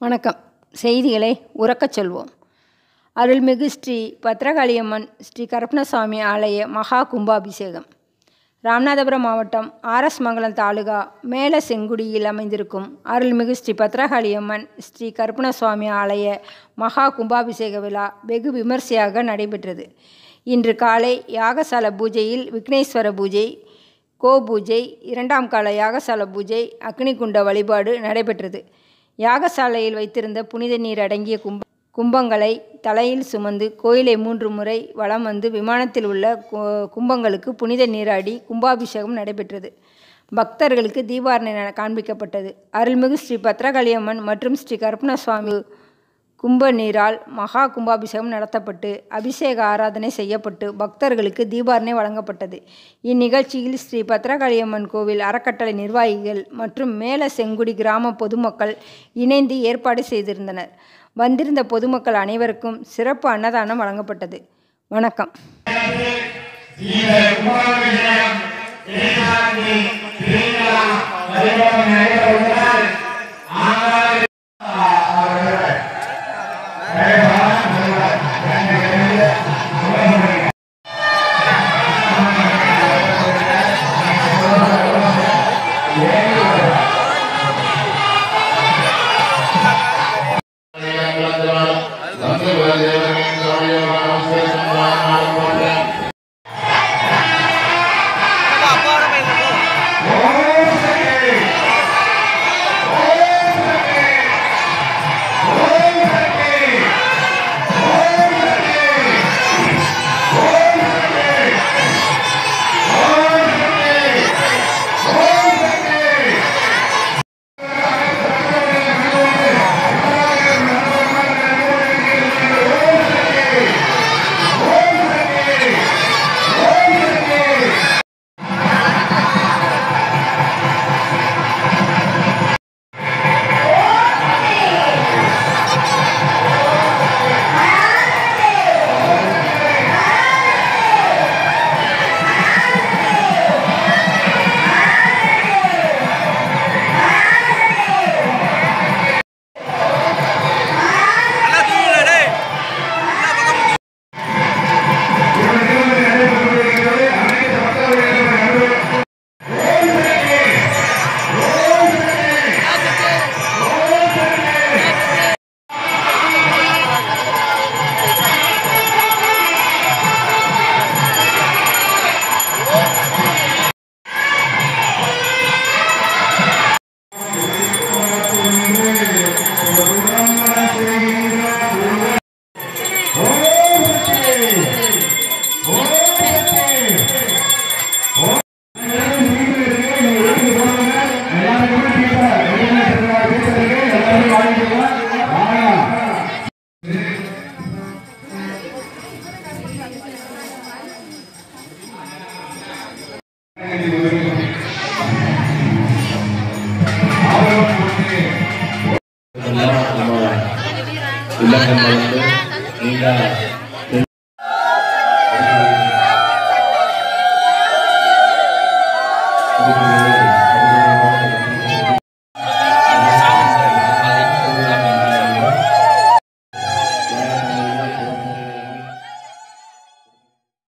வணக்கம். செய்திகளை உரக்கச் சொல்வோம். அருள்மிகு ஸ்ரீ பத்ரகாளியம்மன் ஸ்ரீ கருப்பணசுவாமி ஆலய மகா கும்பாபிஷேகம். ராமநாதபுரம் மாவட்டம் ஆர்.எஸ். மங்கலம் தாலுகா மேல செங்குடியில் அமைந்திருக்கும் அருள்மிகு ஸ்ரீ பத்ரகாளியம்மன் ஸ்ரீ கருப்பணசுவாமி ஆலய மகா கும்பாபிஷேக விழா வெகு விமர்சையாக நடைபெற்றது. இன்று காலை யாகசால பூஜையில் விக்னேஸ்வர பூஜை, கோபூஜை, இரண்டாம் கால யாகசால பூஜை, அக்னிகுண்ட வழிபாடு நடைபெற்றது. யாகசாலையில் வைத்திருந்த புனித நீர் அடங்கிய கும்பங்களை தலையில் சுமந்து கோயிலை 3 முறை வலம் வந்து விமானத்தில் உள்ள கும்பங்களுக்கு புனித நீராடி கும்பாபிஷேகம் நடைபெற்றது. பக்தர்களுக்கு தீபாரணை காண்பிக்கப்பட்டது. அருள்மிகு ஸ்ரீ பத்ரகாளியம்மன் மற்றும் ஸ்ரீ கருப்பணசுவாமி கும்ப நீரால் மகா கும்பாபிஷேகம் நடத்தப்பட்டு அபிஷேக ஆராதனை செய்யப்பட்டு பக்தர்களுக்கு தீபாரணை வழங்கப்பட்டது. இந்நிகழ்ச்சியில் ஸ்ரீ பத்ரகாளியம்மன் கோவில் அறக்கட்டளை நிர்வாகிகள் மற்றும் மேல செங்குடி கிராம பொதுமக்கள் இணைந்து ஏற்பாடு செய்திருந்தனர். வந்திருந்த பொதுமக்கள் அனைவருக்கும் சிறப்பு அன்னதானம் வழங்கப்பட்டது. வணக்கம்.